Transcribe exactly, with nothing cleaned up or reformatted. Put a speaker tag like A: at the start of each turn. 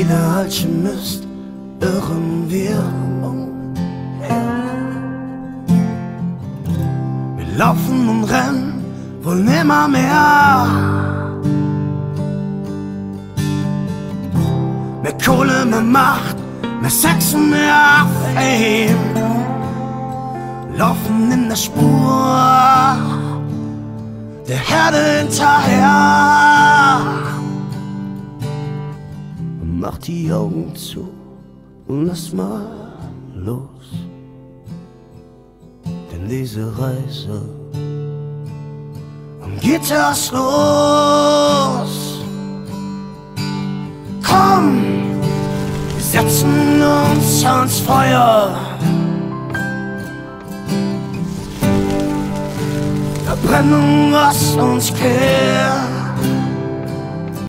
A: Viele Alchemist irren wir umher. Wir laufen und rennen wohl nimmer mehr. Mehr Kohle, mehr Macht, mehr Sex und mehr Fame. Laufen in der Spur der Herde hinterher. Mach die Augen zu und lass mal los, denn diese Reise geht erst los. Komm, wir setzen uns ans Feuer, verbrennen, was uns kehrt.